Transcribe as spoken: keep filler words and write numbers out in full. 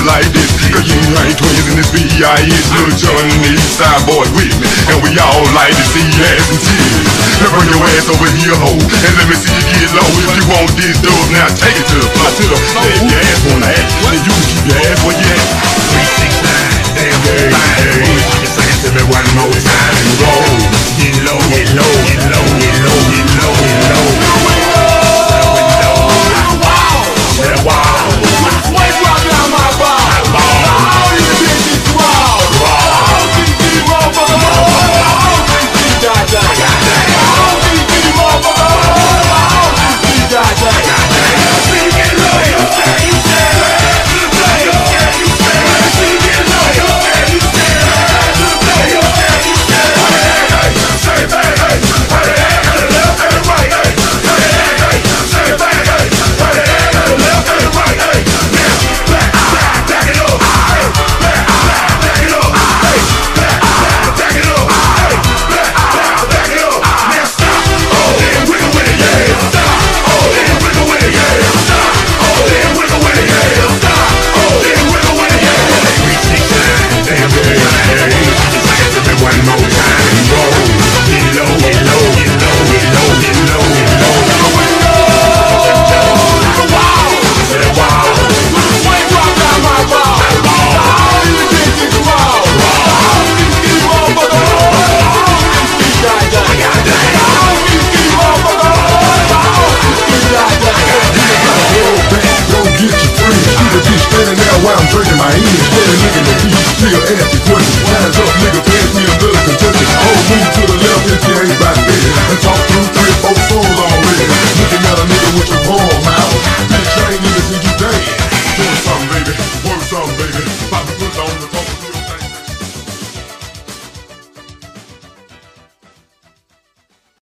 it like this. Cause Ying ain't twins in this B I is Lil Jon and the Eastside boys with me. And we all like to see ass and titties. Now bring your ass over here, ho, and let me see you get low. If you want this dub, now take it to the floor. To the floor. If your ass wanna act, then you can keep your ass where you at. Three, six, nine, damn, hey, hey. You say it to me one more time and roll. Get low, get low, get low, get low, get low, get low. While I'm drinking my English, yeah, nigga, the beat still empty,